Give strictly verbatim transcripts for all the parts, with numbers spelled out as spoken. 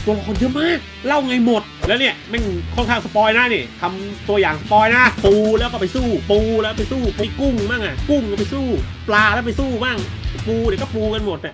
ตัวละครเยอะมากเล่าไงหมดแล้วเนี่ยแม่งค่อนข้างสปอยนะนี่ทำตัวอย่างสปอยนะปูแล้วก็ไปสู้ปูแล้วไปสู้ไปกุ้งบ้างอ่ะกุ้งก็ไปสู้ปลาแล้วไปสู้บ้างปูเดี๋ยวก็ปูกันหมดอ่ะ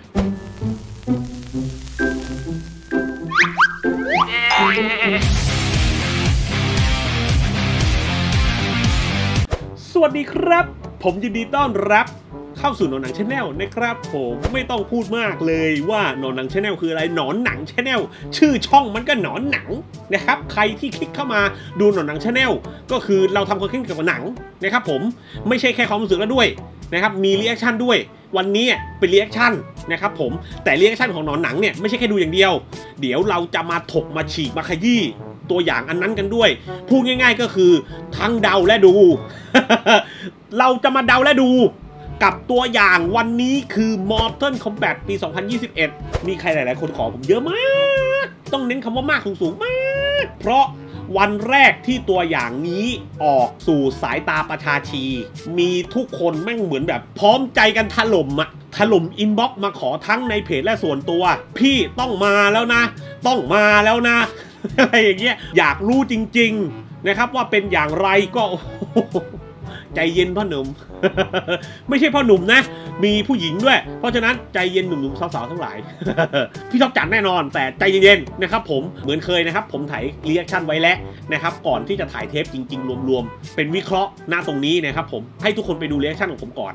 สวัสดีครับผมยินดีต้อนรับเข้าสู่หนอนหนังชาแนลนะครับผมไม่ต้องพูดมากเลยว่าหนอนหนังชาแนลคืออะไรหนอนหนังชาแนลชื่อช่องมันก็หนอนหนังนะครับใครที่คลิกเข้ามาดูหนอนหนังชาแนลก็คือเราทำคอนเทนต์เกี่ยวกับหนังนะครับผมไม่ใช่แค่ความรู้สึกแล้วด้วยนะครับมีรีแอคชั่นด้วยวันนี้เป็นรีแอคชั่นนะครับผมแต่รีแอคชั่นของหนอนหนังเนี่ยไม่ใช่แค่ดูอย่างเดียวเดี๋ยวเราจะมาถกมาฉีกมาขยี้ตัวอย่างอันนั้นกันด้วยพูดง่ายๆก็คือทั้งเดาและดู เราจะมาเดาและดูกับตัวอย่างวันนี้คือ Mortal Kombat ปี สองพันยี่สิบเอ็ด มีใครหลายๆคนขอผมเยอะมากต้องเน้นคำว่ามากสูงๆมากเพราะวันแรกที่ตัวอย่างนี้ออกสู่สายตาประชาชีมีทุกคนแม่งเหมือนแบบพร้อมใจกันถล่มอะถล่มอินบ็อกซ์มาขอทั้งในเพจและส่วนตัวพี่ต้องมาแล้วนะต้องมาแล้วนะอะไรอย่างเงี้ยอยากรู้จริงๆนะครับว่าเป็นอย่างไรก็ใจเย็นพ่อหนุ่ม ไม่ใช่พ่อหนุ่มนะมีผู้หญิงด้วยเพราะฉะนั้นใจเย็นหนุ่มๆสาวๆทั้งหลาย พี่ท็อปจัดแน่นอนแต่ใจเย็นๆนะครับผมเหมือนเคยนะครับผมถ่ายรีแอคชั่นไว้แล้วนะครับก่อนที่จะถ่ายเทปจริงๆรวมๆเป็นวิเคราะห์หน้าตรงนี้นะครับผมให้ทุกคนไปดูรีแอคชั่นของผมก่อน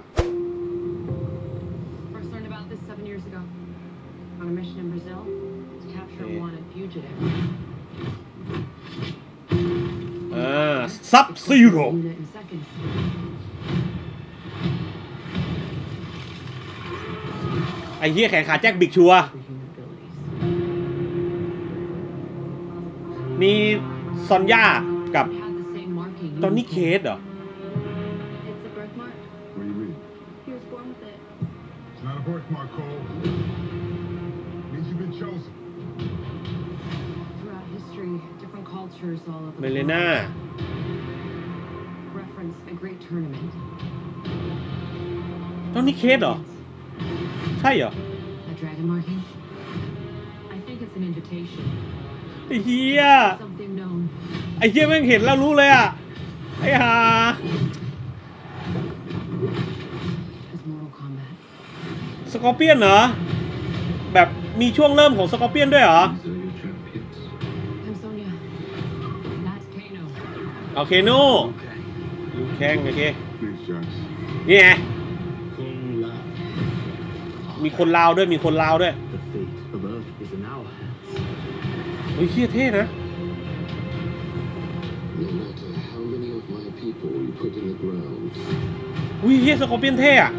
ซับซีโร่ไอ้เหี้ยแขนขาแจ็คบิ๊กชัวมีซอนย่ากับจอห์นนี่เคสเหรอเมเลน่าจอห์นนี่เคสเหรอใช่เหรอไอ้เหี้ยไอ้เหี้ยแม่งเห็นแล้วรู้เลยอ่ะไอ้ห่าสกอร์เปียนเหรอแบบมีช่วงเริ่มของสกอร์เปียนด้วยเหรอโอเคโน่แข้งโอเคนี่ไงมีคนลาวด้วยมีคนลาวด้วยโอ้ยเฮี้ยเท่นะอุ้ยเฮี้ยสกอร์เปียนเท่อะ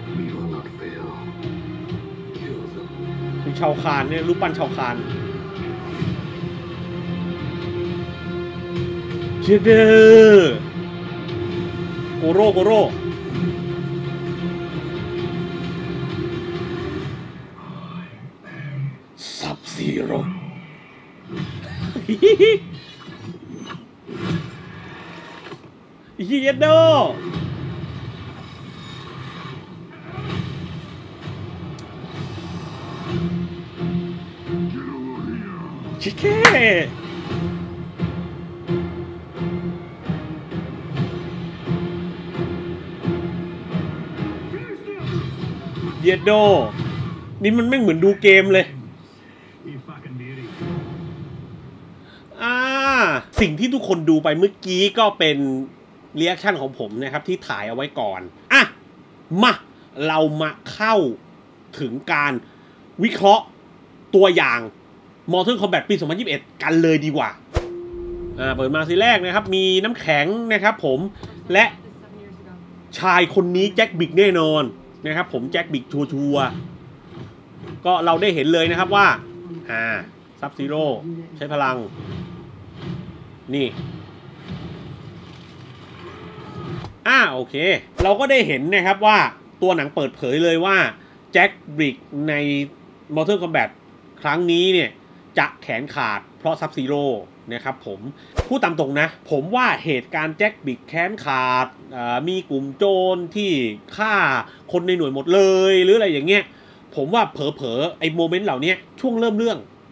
เป็นชาวคานเนี่ยรูปปั้นชาวคานเชเดอร์โกโร่โกโร่ซับซีโร่เฮียโดชิเก้เยโดนี่มันไม่เหมือนดูเกมเลยอ่าสิ่งที่ทุกคนดูไปเมื่อกี้ก็เป็นรีแอคชั่นของผมนะครับที่ถ่ายเอาไว้ก่อนอ่ะมาเรามาเข้าถึงการวิเคราะห์ตัวอย่าง Mortal Kombat ปี สองพันยี่สิบเอ็ด กันเลยดีกว่าอ่าเปิดมาทีแรกนะครับมีน้ำแข็งนะครับผมและชายคนนี้แจ็คบิ๊กแน่นอนนะครับผมแจ็คบิ๊กชัวร์ๆก็เราได้เห็นเลยนะครับว่าอ่าซับซีโร่ใช้พลังนี่อ่าโอเคเราก็ได้เห็นนะครับว่าตัวหนังเปิดเผยเลยว่าแจ็คบิ๊กใน Mortal Kombat ครั้งนี้เนี่ยจะแขนขาดเพราะซับซีโร่นะครับผมพูดตามตรงนะผมว่าเหตุการณ์แจ็คบิ๊กแขนขาดมีกลุ่มโจรที่ฆ่าคนในหน่วยหมดเลยหรืออะไรอย่างเงี้ยผมว่าเผลอๆไอ้โมเมนต์เหล่านี้ช่วงเริ่มเรื่อง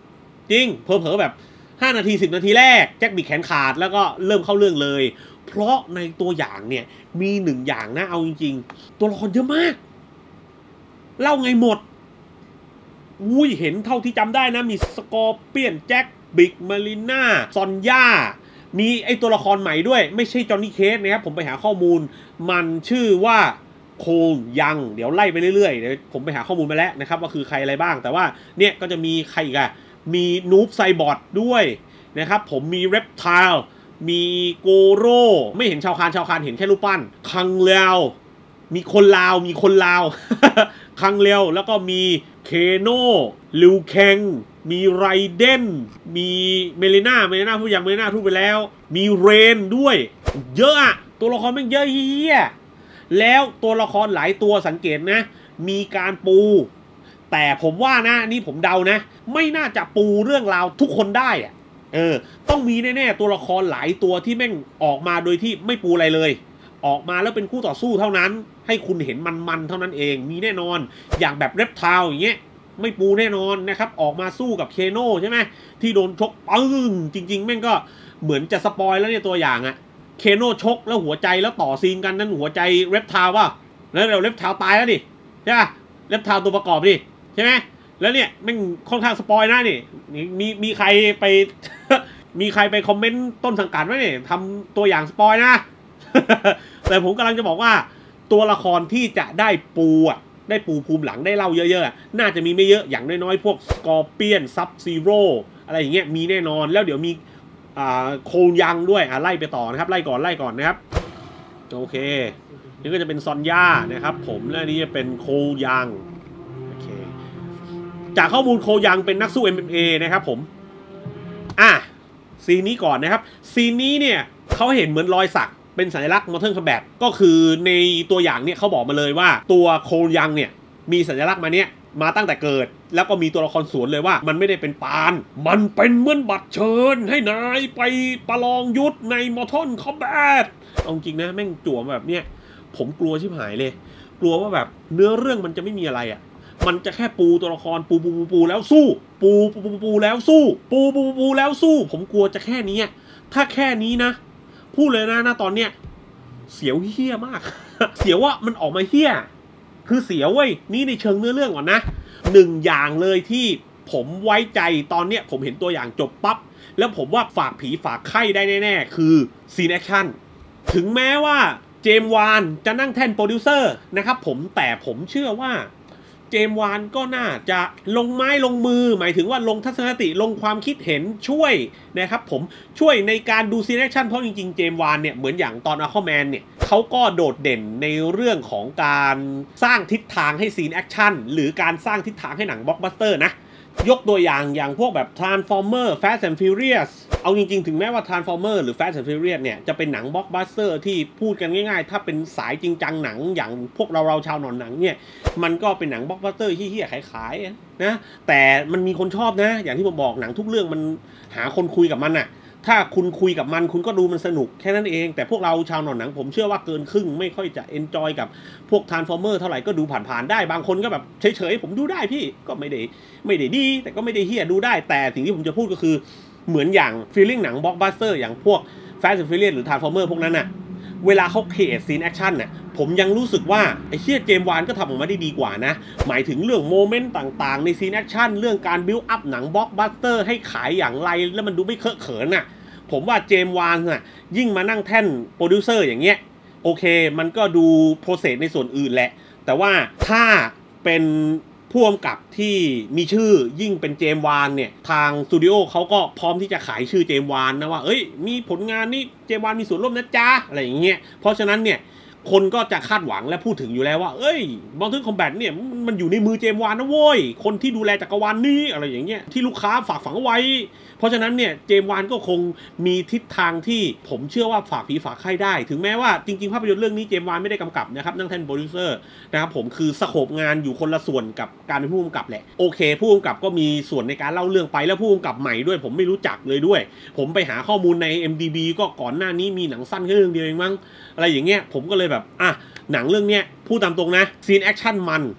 จริงเผลอๆแบบห้านาทีสิบนาทีแรกแจ็คบิดแขนขาดแล้วก็เริ่มเข้าเรื่องเลยเพราะในตัวอย่างเนี่ยมีหนึ่งอย่างนะเอาจริงๆตัวละครเยอะมากเล่าไงหมดอุ้ยเห็นเท่าที่จำได้นะมีสกอร์เปียนแจ็คบิกมาริน่าซอนย่ามีไอตัวละครใหม่ด้วยไม่ใช่จอห์นนี่เคสนะครับผมไปหาข้อมูลมันชื่อว่าโคงยังเดี๋ยวไล่ไปเรื่อยๆเดี๋ยวผมไปหาข้อมูลมาแล้วนะครับว่าคือใครอะไรบ้างแต่ว่าเนี่ยก็จะมีใครอีกอะมีนูบไซบอทด้วยนะครับผมมีเรปไทล์มีโกโร่ไม่เห็นชาวคานชาวคานเห็นแค่รูปปั้นคังเลวมีคนลาวมีคนลาว คังเลวแล้วก็มีเคโนลิวแคงมีไรเดนมีเมเลน่าเมเลน่าพูดอย่างเมเลน่าพูดไปแล้วมีเรนด้วยเยอะอะตัวละครมันเยอะเฮียแล้วตัวละครหลายตัวสังเกตนะมีการปูแต่ผมว่านะนี่ผมเดานะไม่น่าจะปูเรื่องราวทุกคนได้อะเออต้องมีแน่ๆตัวละครหลายตัวที่แม่งออกมาโดยที่ไม่ปูอะไรเลยออกมาแล้วเป็นคู่ต่อสู้เท่านั้นให้คุณเห็นมันๆเท่านั้นเองมีแน่นอนอย่างแบบเรปไทล์อย่างเงี้ยไม่ปูแน่นอนนะครับออกมาสู้กับเคโน่ใช่ไหมที่โดนชกปึ้งจริงๆแม่งก็เหมือนจะสปอยแล้วเนี่ยตัวอย่างอะเคโน่ชกแล้วหัวใจแล้วต่อซีนกันนั่นหัวใจเรปไทล์ป่ะแล้วเดี๋ยวเรปไทล์ตายแล้วดิใช่ป่ะเรปไทล์ตัวประกอบดิใช่ไหมแล้วเนี่ยแม่งค่อนข้างสปอยนะนี่มีมีใครไป มีใครไปคอมเมนต์ต้นสังกัดไหมเนี่ยทำตัวอย่างสปอยนะ แต่ผมกำลังจะบอกว่าตัวละครที่จะได้ปูอ่ะได้ปูภูมิหลังได้เล่าเยอะๆน่าจะมีไม่เยอะอย่างน้อยๆพวกสกอร์เปียนซับซีโร่อะไรอย่างเงี้ยมีแน่นอนแล้วเดี๋ยวมีอ่าโคยังด้วยอ่ะไล่ไปต่อนะครับไล่ก่อนไล่ก่อนนะครับโอเคนี่ก็จะเป็นซอนย่านะครับผมและนี่จะเป็นโคยังโอเคจากข้อมูลโคยังเป็นนักสู้ เอ็ม เอ็ม เอ นะครับผมอ่ะซีนนี้ก่อนนะครับซีนนี้เนี่ยเขาเห็นเหมือนรอยสักเป็นสัญลักษณ์ Mortal Kombat ก็คือในตัวอย่างเนี่ยเขาบอกมาเลยว่าตัวโคยังเนี่ยมีสัญลักษณ์มาเนี่ยมาตั้งแต่เกิดแล้วก็มีตัวละครสวนเลยว่ามันไม่ได้เป็นปานมันเป็นเหมือนบัตรเชิญให้นายไปประลองยุทธใน Mortal Kombat เอาจริงนะแม่งจั่วแบบเนี้ยผมกลัวชิบหายเลยกลัวว่าแบบเนื้อเรื่องมันจะไม่มีอะไรอ่ะมันจะแค่ปูตัวละครปูปูปูปูแล้วสู้ปูปูปูปูแล้วสู้ปูปูปูปูแล้วสู้ผมกลัวจะแค่นี้ถ้าแค่นี้นะพูดเลยนะนะตอนเนี้ยเสียวเฮี้ยมาก เสียวว่ามันออกมาเฮี้ยคือเสียวเว้ยนี่ในเชิงเนื้อเรื่องก่อนนะหนึ่งอย่างเลยที่ผมไว้ใจตอนเนี้ยผมเห็นตัวอย่างจบปั๊บแล้วผมว่าฝากผีฝากไข้ได้แน่ๆคือซีนแอคชั่นถึงแม้ว่าเจมส์วานจะนั่งแท่นโปรดิวเซอร์นะครับผมแต่ผมเชื่อว่าเจมส์วานก็น่าจะลงไม้ลงมือหมายถึงว่าลงทัศนคติลงความคิดเห็นช่วยนะครับผมช่วยในการดูซีนแอคชั่นเพราะจริงๆเจมส์วานเนี่ยเหมือนอย่างตอนอะควาแมนเนี่ยเขาก็โดดเด่นในเรื่องของการสร้างทิศทางให้ซีนแอคชั่นหรือการสร้างทิศทางให้หนังบล็อกบัสเตอร์นะยกตัวอย่างอย่างพวกแบบ Transformer Fast and Furious เอาจริงๆถึงแม้ว่า Transformer หรือ Fast and Furious เนี่ยจะเป็นหนังบล็อกบัสเตอร์ที่พูดกันง่ายๆถ้าเป็นสายจริงจังหนังอย่างพวกเราเราชาวหนอนหนังเนี่ยมันก็เป็นหนังบล็อกบัสเตอร์เฮี้ยๆขายๆนะแต่มันมีคนชอบนะอย่างที่ผมบอกหนังทุกเรื่องมันหาคนคุยกับมันอะถ้าคุณคุยกับมันคุณก็ดูมันสนุกแค่นั้นเองแต่พวกเราชาวหนอนหนังผมเชื่อว่าเกินครึ่งไม่ค่อยจะเอนจอยกับพวก Transformer เท่าไหร่ก็ดูผ่านๆได้บางคนก็แบบเฉยๆผมดูได้พี่ก็ไม่ได้ไม่ได้ดีแต่ก็ไม่ได้เฮี้ยดูได้แต่สิ่งที่ผมจะพูดก็คือเหมือนอย่างฟีลลิ่งหนังบล็อกบัสเตอร์อย่างพวก Fast and Furious หรือ Transformer พวกนั้นน่ะเวลาเขาเครียดซีนแอคชั่นน่ะผมยังรู้สึกว่าไอ้เฮี้ยเจมส์วานก็ทำออกมาได้ดีกว่านะหมายถึงเรื่องโมเมนต์ต่างๆในซีนแอคชั่นเรื่องการบิวอัพหนังบล็อกบัสเตอร์ให้ขายอย่างไรแล้วมันดูไม่เคอะเขินน่ะผมว่าเจมส์วานน่ะยิ่งมานั่งแท่นโปรดิวเซอร์อย่างเงี้ยโอเคมันก็ดูโปรเซสในส่วนอื่นแหละแต่ว่าถ้าเป็นผู้กำกับที่มีชื่อยิ่งเป็นเจมส์วานเนี่ยทางสตูดิโอเขาก็พร้อมที่จะขายชื่อเจมส์วานนะว่าเอ้ยมีผลงานนี้เจมส์วานมีส่วนร่วมนะจ๊ะอะไรอย่างเงี้ยเพราะฉะนั้นเนี่ยคนก็จะคาดหวังและพูดถึงอยู่แล้วว่าเอ้ยMortal Kombatเนี่ยมันอยู่ในมือเจมส์วานนะโว้ยคนที่ดูแลจักรวาลนี้อะไรอย่างเงี้ยที่ลูกค้าฝากฝังไว้เพราะฉะนั้นเนี่ยเจมส์วานก็คงมีทิศทางที่ผมเชื่อว่าฝากผีฝากไข้ได้ถึงแม้ว่าจริงๆภาพยนตร์เรื่องนี้เจมส์วานไม่ได้กำกับนะครับนั่งแท่นโปรดิวเซอร์นะครับผมคือสโคปงานอยู่คนละส่วนกับการเป็นผู้กำกับแหละโอเคผู้กำกับก็มีส่วนในการเล่าเรื่องไปแล้วผู้กำกับใหม่ด้วยผมไม่รู้จักเลยด้วยผมไปหาข้อมูลใน เอ็ม ดี บี ก็ก่อนหน้านี้มีหนังสั้นแค่เรื่องเดียวเองมั้งอะไรอย่างเงี้ยผมก็เลยแบบอ่ะหนังเรื่องเนี้ยพูดตามตรงนะซีนแอคชั่นมัน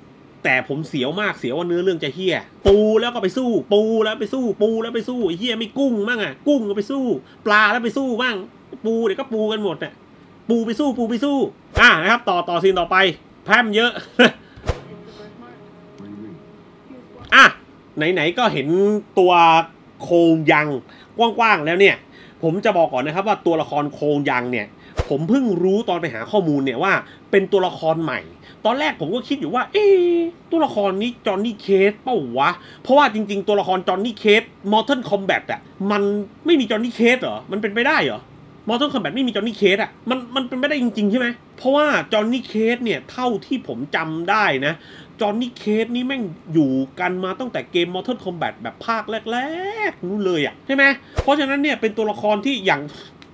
แต่ผมเสียวมากเสียวว่าเนื้อเรื่องจะเฮี้ยปูแล้วก็ไปสู้ปูแล้วไปสู้ปูแล้วไปสู้ไอ้เฮี้ยไม่กุ้งบ้างอ่ะกุ้งก็ไปสู้ปลาแล้วไปสู้บ้างปูเดี๋ยวก็ปูกันหมดอ่ะปูไปสู้ปูไปสู้อ่ะนะครับต่อต่อซีนต่อไปแพร่มเยอะ อ่ะไหนๆก็เห็นตัวโคงยังกว้างๆแล้วเนี่ยผมจะบอกก่อนนะครับว่าตัวละครโคงยังเนี่ยผมเพิ่งรู้ตอนไปหาข้อมูลเนี่ยว่าเป็นตัวละครใหม่ตอนแรกผมก็คิดอยู่ว่าเอ๊ะตัวละครนี้จอห์นนี่เคสเปล่าวะเพราะว่าจริงๆตัวละครจอห์นนี่เคส Mortal Kombat อ่ะมันไม่มีจอห์นนี่เคสเหรอมันเป็นไปได้เหรอ Mortal Kombat ไม่มีจอห์นนี่เคสอ่ะมันมันเป็นไปได้จริงๆใช่ไหมเพราะว่าจอห์นนี่เคสเนี่ยเท่าที่ผมจำได้นะจอห์นนี่เคสนี่แม่งอยู่กันมาตั้งแต่เกม Mortal Kombat แบบภาคแรกๆนู้นเลยอ่ะใช่ไหมเพราะฉะนั้นเนี่ยเป็นตัวละครที่อย่าง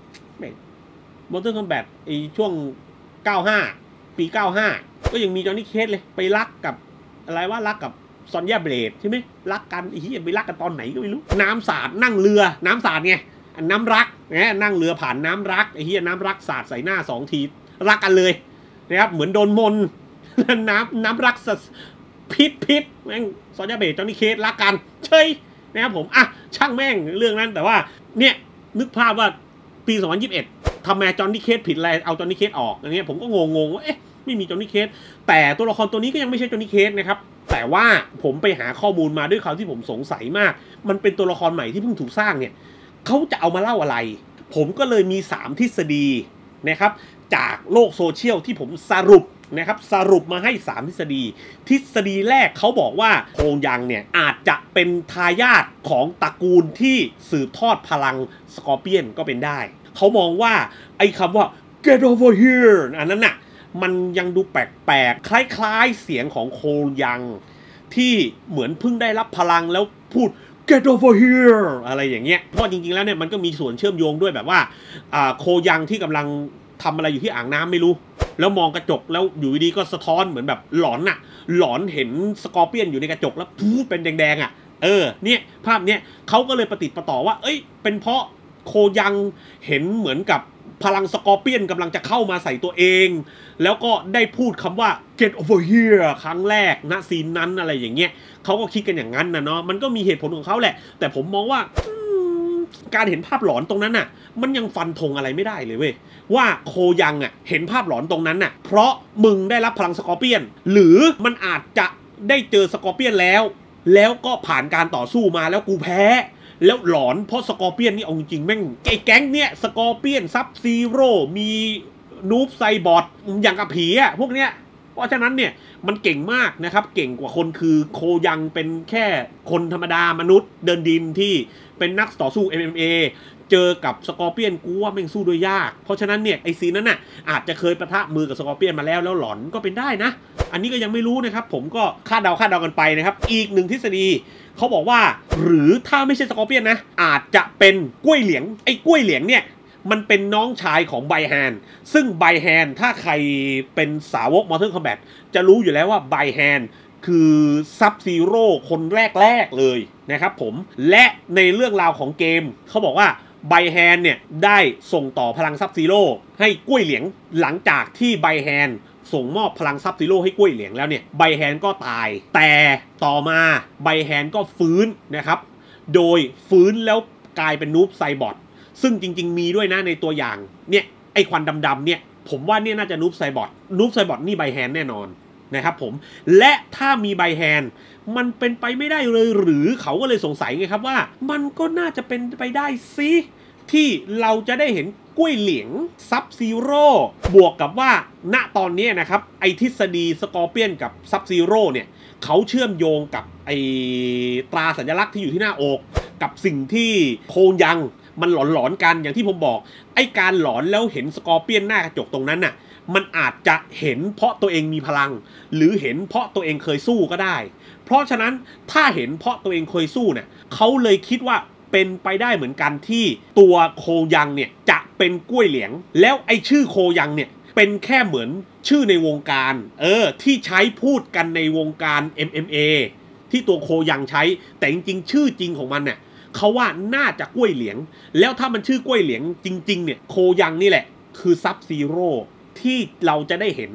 Mortal Kombat ไอช่วงเก้าสิบห้าปีเก้าสิบห้าก็ยังมีจอห์นนี่เคสเลยไปรักกับอะไรว่ารักกับซอนยาเบลดใช่ไหมรักกันไอ้เหี้ยไปรักกันตอนไหนก็ไม่รู้น้ำสาดนั่งเรือน้ำสาดไงน้ำรักนะนั่งเรือผ่านน้ำรักไอ้เหี้ยน้ำรักสาดใส่หน้าสองทีรักกันเลยนะครับเหมือนโดนมนน้ำน้ำรักพิษพิษแม่งซอนยาเบลดจอห์นนี่เคสรักกันเฉยนะครับผมอ่ะช่างแม่งเรื่องนั้นแต่ว่าเนี่ยนึกภาพว่าปีสองพันยี่สิบเอ็ดทำไมจอห์นนี่เคสผิดอะไรเอาจอห์นนี่เคสออกอย่างเงี้ยผมก็งงๆว่าเอ๊ะไม่มีจอห์นนี่เคสแต่ตัวละครตัวนี้ก็ยังไม่ใช่จอห์นนี่เคสนะครับแต่ว่าผมไปหาข้อมูลมาด้วยความที่ผมสงสัยมากมันเป็นตัวละครใหม่ที่เพิ่งถูกสร้างเนี่ยเขาจะเอามาเล่าอะไรผมก็เลยมีสามทฤษฎีนะครับจากโลกโซเชียลที่ผมสรุปนะครับสรุปมาให้สามทฤษฎีทฤษฎีแรกเขาบอกว่าโคงยังเนี่ยอาจจะเป็นทายาทของตระกูลที่สืบทอดพลังสกอร์เปียนก็เป็นได้เขามองว่าไอ้คำว่า get over here อันนั้นน่ะมันยังดูแปลกๆคล้ายๆเสียงของโคยังที่เหมือนเพิ่งได้รับพลังแล้วพูด get over here อะไรอย่างเงี้ยเพราะจริงๆแล้วเนี่ยมันก็มีส่วนเชื่อมโยงด้วยแบบว่าโคยังที่กำลังทำอะไรอยู่ที่อ่างน้ำไม่รู้แล้วมองกระจกแล้วอยู่ดีก็สะท้อนเหมือนแบบหลอนน่ะหลอนเห็นสกอร์เปียนอยู่ในกระจกแล้วพูดเป็นแดงๆอ่ะเออเนี่ยภาพเนี้ยเขาก็เลยประติดประต่อว่าเอ้ยเป็นเพราะโคยังเห็นเหมือนกับพลังสกอร์เปียนกำลังจะเข้ามาใส่ตัวเองแล้วก็ได้พูดคำว่า get over here ครั้งแรกณซีนนั้นอะไรอย่างเงี้ยเขาก็คิดกันอย่างนั้นนะเนาะมันก็มีเหตุผลของเขาแหละแต่ผมมองว่าการเห็นภาพหลอนตรงนั้นน่ะมันยังฟันธงอะไรไม่ได้เลยเว้ยว่าโคยังอ่ะเห็นภาพหลอนตรงนั้นน่ะเพราะมึงได้รับพลังสกอร์เปียนหรือมันอาจจะได้เจอสกอร์เปียนแล้วแล้วก็ผ่านการต่อสู้มาแล้วกูแพ้แล้วหลอนเพราะสกอร์เปียนนี่เอาจริงๆแม่งไอ้แก๊งเนี้ยสกอร์เปียนซับซีโร่มีนูบไซบอทอย่างกับผีอะพวกเนี้ยเพราะฉะนั้นเนี่ยมันเก่งมากนะครับเก่งกว่าคนคือโคยังเป็นแค่คนธรรมดามนุษย์เดินดินที่เป็นนักต่อสู้ เอ็ม เอ็ม เอ เจอกับสกอร์เปียนกูว่าแม่งสู้ด้วยยากเพราะฉะนั้นเนี่ยไอซีนั้นน่ะอาจจะเคยปะทะมือกับสกอร์เปียนมาแล้วแล้วหลอนก็เป็นได้นะอันนี้ก็ยังไม่รู้นะครับผมก็คาดเดาคาดเดากันไปนะครับอีกหนึ่งทฤษฎีเขาบอกว่าหรือถ้าไม่ใช่สกอร์เปียนนะอาจจะเป็นกล้วยเหลียงไอ้กล้วยเหลียงเนี่ยมันเป็นน้องชายของไบแฮนซึ่งไบแฮนถ้าใครเป็นสาวก Mortal Kombat จะรู้อยู่แล้วว่าไบแฮนคือซับซีโร่คนแรกๆเลยนะครับผมและในเรื่องราวของเกมเขาบอกว่าไบแฮนเนี่ยได้ส่งต่อพลังซับซีโร่ให้กล้วยเหลียงหลังจากที่ไบแฮนส่งมอบพลังซับซีโร่ให้กล้วยเหลียงแล้วเนี่ยไบแฮนก็ตายแต่ต่อมาไบแฮนก็ฟื้นนะครับโดยฟื้นแล้วกลายเป็นนูบไซบอทซึ่งจริงๆมีด้วยนะในตัวอย่างเนี่ยไอควันดำๆเนี่ยผมว่าเนี่ยน่าจะนูบไซบอทนูบไซบอทนี่ไบแฮนแน่นอนนะครับผมและถ้ามีไบแฮนมันเป็นไปไม่ได้เลยหรือเขาก็เลยสงสัยไงครับว่ามันก็น่าจะเป็นไปได้สิที่เราจะได้เห็นกล้วยเหลียงซับซีโร่บวกกับว่าณตอนนี้นะครับไอทฤษฎีสกอร์เปียนกับซับซีโร่เนี่ยเขาเชื่อมโยงกับไอตราสัญลักษณ์ที่อยู่ที่หน้าอกกับสิ่งที่โคยังมันหลอนๆกันอย่างที่ผมบอกไอการหลอนแล้วเห็นสกอร์เปียนหน้ากระจกตรงนั้นน่ะมันอาจจะเห็นเพราะตัวเองมีพลังหรือเห็นเพราะตัวเองเคยสู้ก็ได้เพราะฉะนั้นถ้าเห็นเพราะตัวเองเคยสู้เนี่ยเขาเลยคิดว่าเป็นไปได้เหมือนกันที่ตัวโคยังเนี่ยจะเป็นกล้วยเหลียงแล้วไอชื่อโคยังเนี่ยเป็นแค่เหมือนชื่อในวงการเออที่ใช้พูดกันในวงการ เอ็ม เอ็ม เอ ที่ตัวโคยังใช้แต่จริงๆชื่อจริงของมันเนี่ยเขาว่าน่าจะกล้วยเหลียงแล้วถ้ามันชื่อกล้วยเหลียงจริงๆเนี่ยโคยังนี่แหละคือซับซีโร่ที่เราจะได้เห็น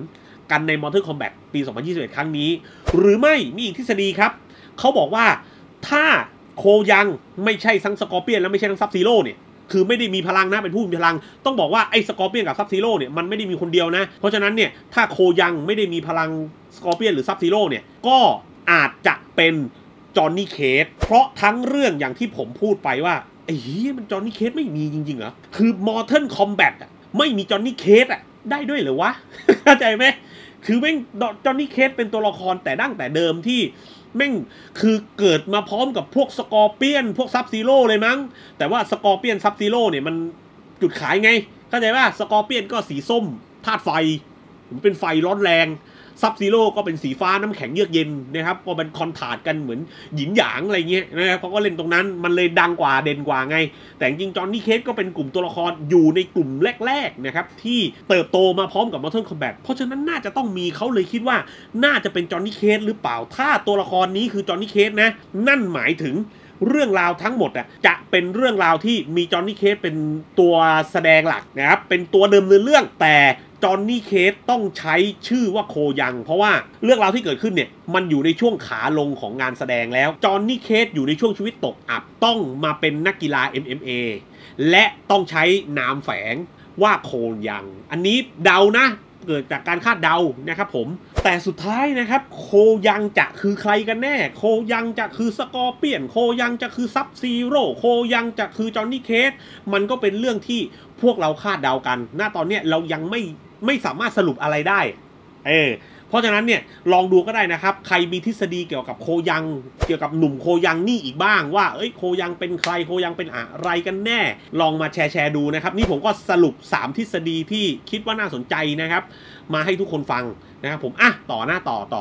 กันใน Mortal Kombat ปี สองพันยี่สิบเอ็ด ครั้งนี้หรือไม่มีอีกทฤษฎีครับเขาบอกว่าถ้าโคยังไม่ใช่ทั้งสกอร์เปียนและไม่ใช่ทั้งซับซีโร่เนี่ยคือไม่ได้มีพลังนะเป็นผู้มีพลังต้องบอกว่าไอ้สกอร์เปียนกับซับซีโร่เนี่ยมันไม่ได้มีคนเดียวนะเพราะฉะนั้นเนี่ยถ้าโคยังไม่ได้มีพลังสกอร์เปียนหรือซับซีโร่เนี่ยก็อาจจะเป็นจอห์นนี่เคจเพราะทั้งเรื่องอย่างที่ผมพูดไปว่าไอ้เหี้ยมันจอห์นนี่เคจไม่มีจริงๆเหรอคือ Mortal Kombat อ่ะไม่มีจอห์นนี่เคจอ่ะได้ด้วยเหรอวะ เข้าใจไหมคือแม่งจอห์นนี่เคจเป็นตัวละครแต่ดั้งแต่เดิมที่แม่งคือเกิดมาพร้อมกับพวกสกอร์เปียนพวกซับซีโร่เลยมั้งแต่ว่าสกอร์เปียนซับซีโร่เนี่ยมันจุดขายไงเข้าใจว่าสกอร์เปียนก็สีส้มธาตุไฟมันเป็นไฟร้อนแรงซับซีโร่ก็เป็นสีฟ้าน้ำแข็งเยือกเย็นนะครับก็เป็นคอนทราสต์กันเหมือนหยินหยางอะไรเงี้ยนะครับเขาก็เล่นตรงนั้นมันเลยดังกว่าเด่นกว่าไงแต่จริงจอห์นนี่เคจก็เป็นกลุ่มตัวละครอยู่ในกลุ่มแรกๆนะครับที่เติบโตมาพร้อมกับ Mortal Kombat เพราะฉะนั้นน่าจะต้องมีเขาเลยคิดว่าน่าจะเป็นจอห์นนี่เคจหรือเปล่าถ้าตัวละครนี้คือจอห์นนี่เคจนะนั่นหมายถึงเรื่องราวทั้งหมดอ่ะจะเป็นเรื่องราวที่มีจอห์นนี่เคจเป็นตัวแสดงหลักนะครับเป็นตัวเดิมเนินเรื่องแต่จอห์นนี่เคจต้องใช้ชื่อว่าโคยังเพราะว่าเรื่องราวที่เกิดขึ้นเนี่ยมันอยู่ในช่วงขาลงของงานแสดงแล้วจอห์นนี่เคจอยู่ในช่วงชีวิตตกอับต้องมาเป็นนักกีฬา เอ็ม เอ็ม เอ และต้องใช้นามแฝงว่าโคยังอันนี้เดานะเกิดจากการคาดเดานะครับผมแต่สุดท้ายนะครับโคยังจะคือใครกันแน่โคยังจะคือสกอร์เปียนโคยังจะคือซับซีโร่โคยังจะคือจอห์นนี่เคจมันก็เป็นเรื่องที่พวกเราคาดเดากันณตอนนี้เรายังไม่ไม่สามารถสรุปอะไรได้เออเพราะฉะนั้นเนี่ยลองดูก็ได้นะครับใครมีทฤษฎีเกี่ยวกับโคยังเกี่ยวกับหนุ่มโคยังนี่อีกบ้างว่าเอ้ยโคยังเป็นใครโคยังเป็นอะไรกันแน่ลองมาแชร์แชร์ดูนะครับนี่ผมก็สรุปสามทฤษฎีที่คิดว่าน่าสนใจนะครับมาให้ทุกคนฟังนะครับผมอ่ะต่อหน้าต่อต่อ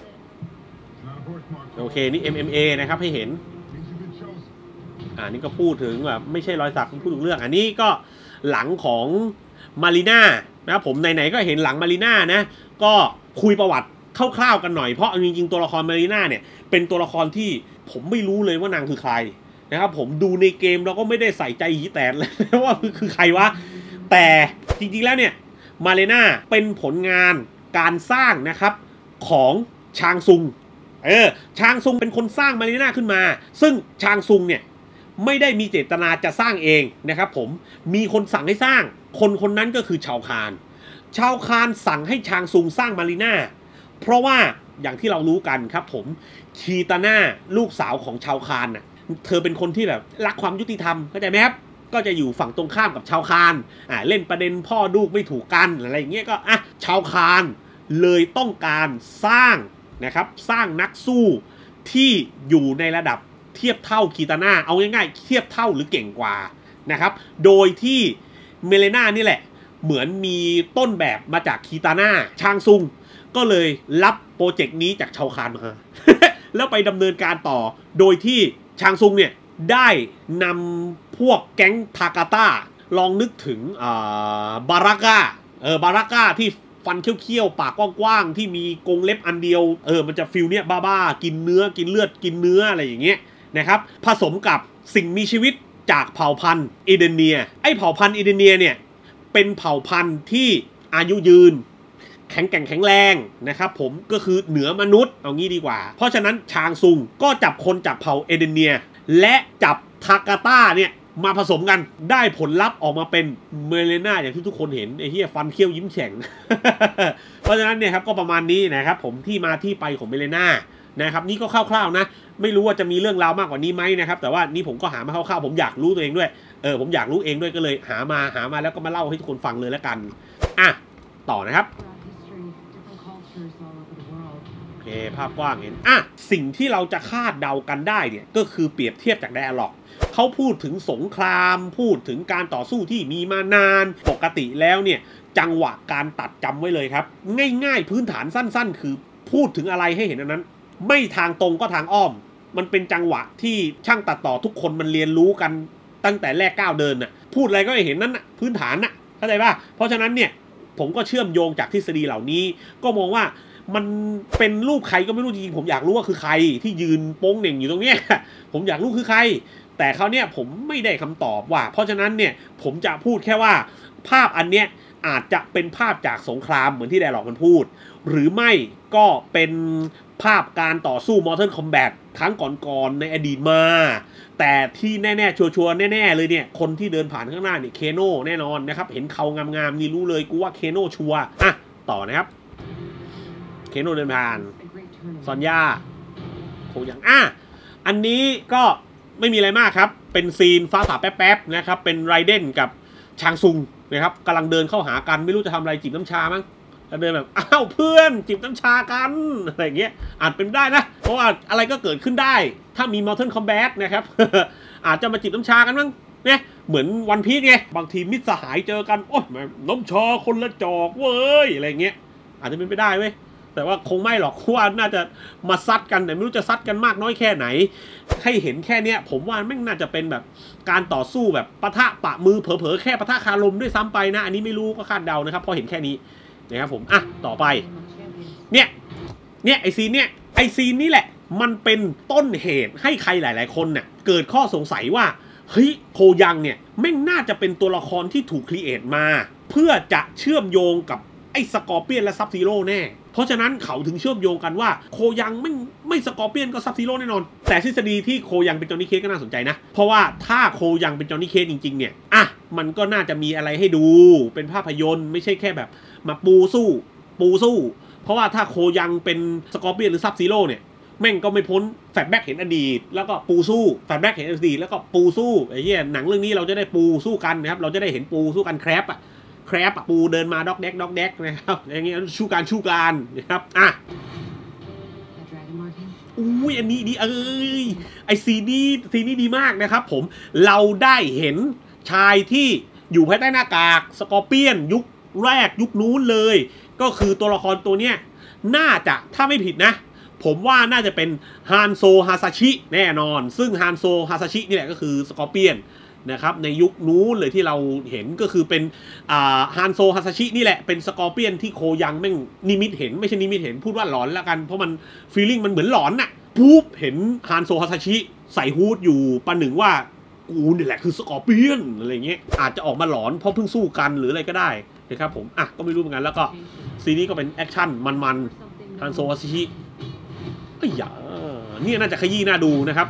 โอเคนี่ เอ็ม เอ็ม เอ นะครับให้เห็นอ่านี่ก็พูดถึงแบบไม่ใช่รอยสักพูดถึงเรื่องอันนี้ก็หลังของมารีน่านะครับผมไหนๆก็เห็นหลังมารีน่านะก็คุยประวัติคร่าวๆกันหน่อยเพราะจริงๆตัวละครมารีน่าเนี่ยเป็นตัวละครที่ผมไม่รู้เลยว่านางคือใครนะครับผมดูในเกมเราก็ไม่ได้ใส่ใจหีแต่เลยว่าคือใครวะแต่จริงๆแล้วเนี่ยมารีน่าเป็นผลงานการสร้างนะครับของชางซุงเออชางซุงเป็นคนสร้างมารีน่าขึ้นมาซึ่งชางซุงเนี่ยไม่ได้มีเจตนาจะสร้างเองนะครับผมมีคนสั่งให้สร้างคนคนนั้นก็คือชาวคานชาวคานสั่งให้ชางซุงสร้างมารีน่าเพราะว่าอย่างที่เรารู้กันครับผมคีตาน่าลูกสาวของชาวคานน่ะเธอเป็นคนที่แบบรักความยุติธรรมเข้าใจไหมครับก็จะอยู่ฝั่งตรงข้ามกับชาวคานอ่าเล่นประเด็นพ่อลูกไม่ถูกกันอะไรอย่างเงี้ยก็อ่ะชาวคานเลยต้องการสร้างนะครับสร้างนักสู้ที่อยู่ในระดับเทียบเท่าคีตาน่าเอาง่ายๆเทียบเท่าหรือเก่งกว่านะครับโดยที่เมเลน่านี่แหละเหมือนมีต้นแบบมาจากคีตาน่าชางซุงก็เลยรับโปรเจกต์นี้จากชาวคานมา แล้วไปดำเนินการต่อโดยที่ชางซุงเนี่ยได้นำพวกแก๊งทากาต้าลองนึกถึงบาราก้าเออบาราก้าที่ฟันเขี้ยวๆปากกว้างๆที่มีกรงเล็บอันเดียวเออมันจะฟิลเนี่ยบ้าๆกินเนื้อกินเลือดกินเนื้ออะไรอย่างเงี้ยนะครับผสมกับสิ่งมีชีวิตจากเผ่าพันธุ์เอเดเนียไอเผ่าพันธุ์เอเดเนียเนี่ยเป็นเผ่าพันธุ์ที่อายุยืนแข็งแกร่งแข็งแรงนะครับผมก็คือเหนือมนุษย์เอางี้ดีกว่าเพราะฉะนั้นชางซุงก็จับคนจากเผ่าเอเดเนียและจับทากาต้าเนี่ยมาผสมกันได้ผลลัพธ์ออกมาเป็นเมเลน่าอย่างที่ทุกคนเห็นไอ้เหี้ยฟันเขี้ยวยิ้มแฉ่ง เพราะฉะนั้นเนี่ยครับก็ประมาณนี้นะครับผมที่มาที่ไปของเมเลน่านะครับนี่ก็คร่าวๆนะไม่รู้ว่าจะมีเรื่องราวมากกว่านี้ไหมนะครับแต่ว่านี่ผมก็หามาคร่าวๆผมอยากรู้ตัวเองด้วยเออผมอยากรู้เองด้วยก็เลยหามาหามาแล้วก็มาเล่าให้ทุกคนฟังเลยแล้วกันอ่ะต่อนะครับโอเคภาพกว้างเห็นอ่ะสิ่งที่เราจะคาดเดากันได้เนี่ยก็คือเปรียบเทียบจากไดอะล็อกเขาพูดถึงสงครามพูดถึงการต่อสู้ที่มีมานานปกติแล้วเนี่ยจังหวะการตัดจำไว้เลยครับง่ายๆพื้นฐานสั้นๆคือพูดถึงอะไรให้เห็นอันนั้นไม่ทางตรงก็ทางอ้อมมันเป็นจังหวะที่ช่างตัดต่อทุกคนมันเรียนรู้กันตั้งแต่แรกก้าวเดินน่ะพูดอะไรก็เห็นนั้นน่ะพื้นฐานน่ะเข้าใจป่ะเพราะฉะนั้นเนี่ยผมก็เชื่อมโยงจากทฤษฎีเหล่านี้ก็มองว่ามันเป็นรูปใครก็ไม่รู้จริงๆผมอยากรู้ว่าคือใครที่ยืนโป้งเหน่งอยู่ตรงเนี้ยผมอยากรู้คือใครแต่เขาเนี่ยผมไม่ได้คำตอบว่าเพราะฉะนั้นเนี่ยผมจะพูดแค่ว่าภาพอันเนี้ยอาจจะเป็นภาพจากสงครามเหมือนที่ไดร็อกมันพูดหรือไม่ก็เป็นภาพการต่อสู้ Mortal Kombat ครั้งก่อนๆในอดีตมาแต่ที่แน่ๆชัวร์ๆแน่ๆเลยเนี่ยคนที่เดินผ่านข้างหน้าเนี่ยเคโน่แน่นอนนะครับเห็นเขางามๆนี่รู้เลยกูว่าเคโน่ชัวร์อ่ะต่อนะครับเคโน่เดินผ่านซอนย่าโคยังอ่ะอันนี้ก็ไม่มีอะไรมากครับเป็นซีนฟ้าผ่าแป๊บๆนะครับเป็นไรเดนกับชางซุงนะครับกำลังเดินเข้าหากันไม่รู้จะทำอะไรจิบน้ำชามั้งแล้วเดินแบบอ้าวเพื่อนจิบน้ำชากันอะไรอย่างเงี้ยอาจเป็นได้นะเพราะว่าอะไรก็เกิดขึ้นได้ถ้ามี Mortal Kombat นะครับ อาจจะมาจิบน้ำชากันมั้งเนี่ยเหมือนวันพีซไงบางทีมิตรสหายเจอกันโอ้ยน้ำชาคนละจอกเว้ยอะไรเงี้ยอาจจะเป็นไปได้เว้ยแต่ว่าคงไม่หรอกว่าน่าจะมาซัดกันแต่ไม่รู้จะซัดกันมากน้อยแค่ไหนให้เห็นแค่เนี้ยผมว่าแม่งน่าจะเป็นแบบการต่อสู้แบบปะทะปะมือเผลอๆแค่ปะทะคารมด้วยซ้ำไปนะอันนี้ไม่รู้ก็คาดเดานะครับพอเห็นแค่นี้นะครับผมอ่ะต่อไปเนี่ยเนี่ยไอซีนเนี่ยไอซีนนี่แหละมันเป็นต้นเหตุให้ใครหลายๆคนเนี่ยเกิดข้อสงสัยว่าเฮ้ยโคยังเนี่ยแม่งน่าจะเป็นตัวละครที่ถูกครีเอทมาเพื่อจะเชื่อมโยงกับไอ้สกอร์เปียนและซับซีโร่แน่เพราะฉะนั้นเขาถึงเชื่อมโยงกันว่าโคยังไม่ไม่สกอร์เปียนก็ซับซีโร่แน่นอนแต่ทฤษฎีที่โคยังเป็นจอห์นนี่เคสก็น่าสนใจนะเพราะว่าถ้าโคยังเป็นจอห์นนี่เคสจริงๆเนี่ยอ่ะมันก็น่าจะมีอะไรให้ดูเป็นภาพยนตร์ไม่ใช่แค่แบบมาปูสู้ปูสู้เพราะว่าถ้าโคยังเป็นสกอร์เปียนหรือซับซีโร่เนี่ยแม่งก็ไม่พ้นแฟลชแบ็กเห็นอดีตแล้วก็ปูสู้แฟลชแบ็กเห็นอดีตแล้วก็ปูสู้ไอ้เหี้ยหนังเรื่องนี้เราจะได้ปูสู้กันนะครับเราจะได้เห็นปูสู้กันแครปอะแครปปูเดินมาด็อกแดกด็อกแดกนะครับอย่างเงี้ยชูการชูการนะครับอ่ะอุ้ยอันนี้ดีเอ้ยไอซีนี้ซีนี้ดีมากนะครับผมเราได้เห็นชายที่อยู่ภายใต้หน้ากากสกอร์เปียนยุคแรกยุคนู้นเลยก็คือตัวละครตัวเนี้ยน่าจะถ้าไม่ผิดนะผมว่าน่าจะเป็นฮานโซฮาซาชิแน่นอนซึ่งฮานโซฮาซาชินี่แหละก็คือสกอร์เปียนนะครับในยุคนู้นเลยที่เราเห็นก็คือเป็นอ่าฮานโซฮาซาชินี่แหละเป็นสกอร์เปียนที่โคยังแม่งนิมิตเห็นไม่ใช่นิมิตเห็นพูดว่าหลอนแล้วกันเพราะมันฟีลลิ่งมันเหมือนหลอนน่ะปุ๊บเห็นฮานโซฮาซาชิใส่ฮูดอยู่ประหนึ่งว่ากูนี่แหละคือสกอร์เปียนอะไรเงี้ยอาจจะออกมาหลอนเพราะเพิ่งสู้กันหรืออะไรก็ได้นะครับผมอ่ะก็ไม่รู้เหมือนกันแล้วก็ซีรีส์ก็เป็นแอคชั่นมันๆฮานโซฮาซาชิไอ้ยานี่น่าจะขยี้น่าดูนะครับ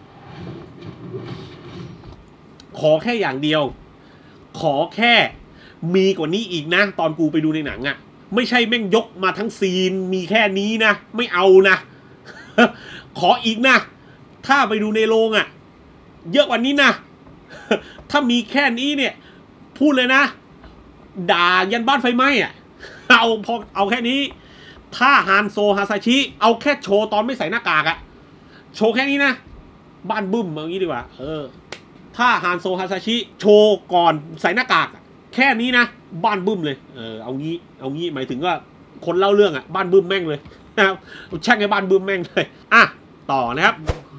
ขอแค่อย่างเดียวขอแค่มีกว่านี้อีกนะตอนกูไปดูในหนังอ่ะไม่ใช่แม่งยกมาทั้งซีนมีแค่นี้นะไม่เอานะ ขออีกนะถ้าไปดูในโรงอ่ะเยอะกว่านี้นะ ถ้ามีแค่นี้เนี่ยพูดเลยนะด่ายันบ้านไฟไหม้อ่ะ เอาพอเอาแค่นี้ถ้าฮานโซฮาซาชิเอาแค่โชว์ตอนไม่ใส่หน้ากากอะโชว์แค่นี้นะบ้านบึ้มเอางี้ดีกว่าเออถ้าฮานโซฮาซาชิโชว์ก่อนใส่หน้ากากแค่นี้นะบ้านบึ้มเลยเออเอางี้เอางี้หมายถึงว่าคนเล่าเรื่องอะบ้านบึ้มแม่งเลยนะครับแช่งให้บ้านบึ้มแม่งเลยอ่ะต่อนะครับ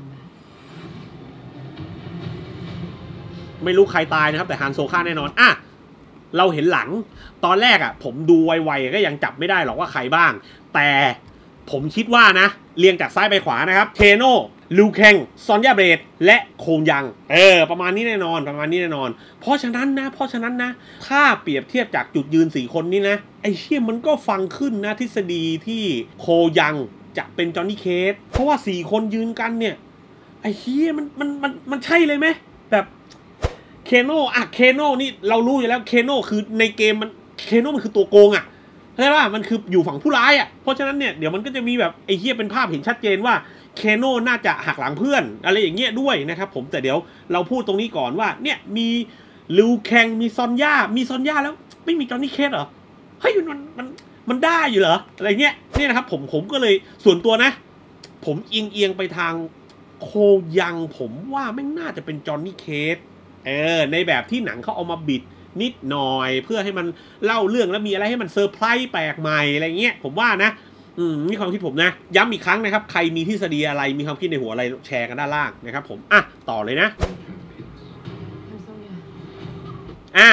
ไม่รู้ใครตายนะครับแต่ฮานโซฆ่าแน่นอนอ่ะเราเห็นหลังตอนแรกอ่ะผมดูไวๆก็ยังจับไม่ได้หรอกว่าใครบ้างแต่ผมคิดว่านะเรียงจากซ้ายไปขวานะครับเทโน่ลูแคงซอนยาเบรดและโคงยังเออประมาณนี้แน่นอนประมาณนี้แน่นอนเพราะฉะนั้นนะเพราะฉะนั้นนะถ้าเปรียบเทียบจากจุดยืนสี่คนนี้นะไอ้เชี่ยมันก็ฟังขึ้นนะทฤษฎีที่โคยังจะเป็นจอห์นนี่เคสเพราะว่าสี่คนยืนกันเนี่ยไอ้เชี่ยมันมันมันมันใช่เลยไหมแบบเคโน่อะเคโน่นี่เรารู้อยู่แล้วเคโน่คือในเกมมันเคโน่มันคือตัวโกงอะเข้าใจป่ะมันคืออยู่ฝั่งผู้ร้ายอะเพราะฉะนั้นเนี่ยเดี๋ยวมันก็จะมีแบบไอ้เหี้ยเป็นภาพเห็นชัดเจนว่าเคโน่น่าจะหักหลังเพื่อนอะไรอย่างเงี้ยด้วยนะครับผมแต่เดี๋ยวเราพูดตรงนี้ก่อนว่าเนี่ยมีลูแคงมีซอนย่ามีซอนย่าแล้วไม่มีจอห์นนี่เคสเหรอเฮ้ยมันมันมันได้อยู่เหรออะไรเงี้ยนี่นะครับผมผมก็เลยส่วนตัวนะผมเอียงเอียงไปทางโคยังผมว่าไม่น่าจะเป็นจอห์นนี่เคสเออในแบบที่หนังเขาเอามาบิดนิดหน่อยเพื่อให้มันเล่าเรื่องแล้วมีอะไรให้มันเซอร์ไพรส์แปลกใหม่อะไรเงี้ยผมว่านะอืมนี่ความคิดผมนะย้ำอีกครั้งนะครับใครมีทฤษฎีอะไรมีความคิดในหัวอะไรแชร์กันด้านล่างนะครับผมอ่ะต่อเลยนะอ่ะไอ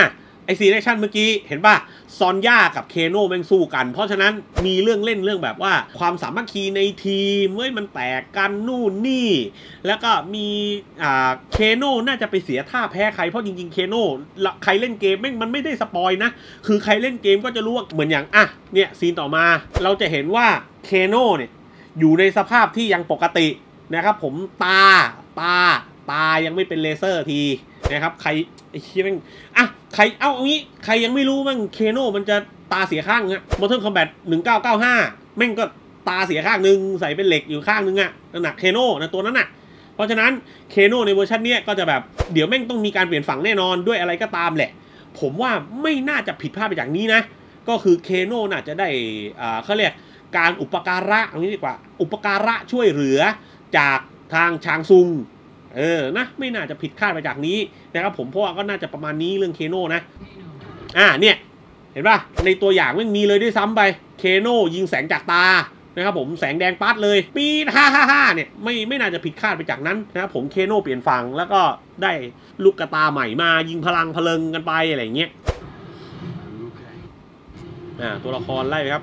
อซีนแอคชั่นเมื่อกี้เห็นป่ะซอนย่ากับเคโน่แม่งสู้กันเพราะฉะนั้นมีเรื่องเล่นเรื่องแบบว่าความสามัคคีในทีมเมื่อมันแตกกันนู่นนี่แล้วก็มีอ่าเคโน่น่าจะไปเสียท่าแพ้ใครเพราะจริงๆเคโน่ใครเล่นเกมแม่งมันไม่ได้สปอยนะคือใครเล่นเกมก็จะรู้ว่าเหมือนอย่างอ่ะเนี่ยซีนต่อมาเราจะเห็นว่าเคโน่เนี่ยอยู่ในสภาพที่ยังปกตินะครับผมตาตาตายังไม่เป็นเลเซอร์ทีนะครับใครไอ้เชี่ยแม่งอ่ะใครเอาเอางี้ใครยังไม่รู้มั่งเคโน่มันจะตาเสียข้างอะมอเตอร์คอมแบทหนึ่งเก้าเก้าห้าแม่งก็ตาเสียข้างนึงใส่เป็นเหล็กอยู่ข้างนึงอะนั่นน่ะเคโน่นะตัวนั้นน่ะเพราะฉะนั้นเคโน่ในเวอร์ชันนี้ก็จะแบบเดี๋ยวแม่งต้องมีการเปลี่ยนฝั่งแน่นอนด้วยอะไรก็ตามแหละผมว่าไม่น่าจะผิดพลาดไปจากนี้นะก็คือเคโน่น่าจะได้อ่าเขาเรียกการอุปการะเอางี้ดีกว่าอุปการะช่วยเหลือจากทางชางซุงเออนะไม่น่าจะผิดคาดไปจากนี้นะครับผมเพราะว่าก็น่าจะประมาณนี้เรื่องเคโน่นะอ่าเนี่ยเห็นป่ะในตัวอย่างไม่มีเลยด้วยซ้ำไปเคโน่ยิงแสงจากตานะครับผมแสงแดงปัดเลยปีดฮ่าฮ่าฮ่าเนี่ยไม่ไม่น่าจะผิดคาดไปจากนั้นนะครับผมเคโน่เปลี่ยนฝั่งแล้วก็ได้ลูกกระตาใหม่มายิงพลังพลังกันไปอะไรอย่างเงี้ยอ่าตัวละครไล่ไปครับ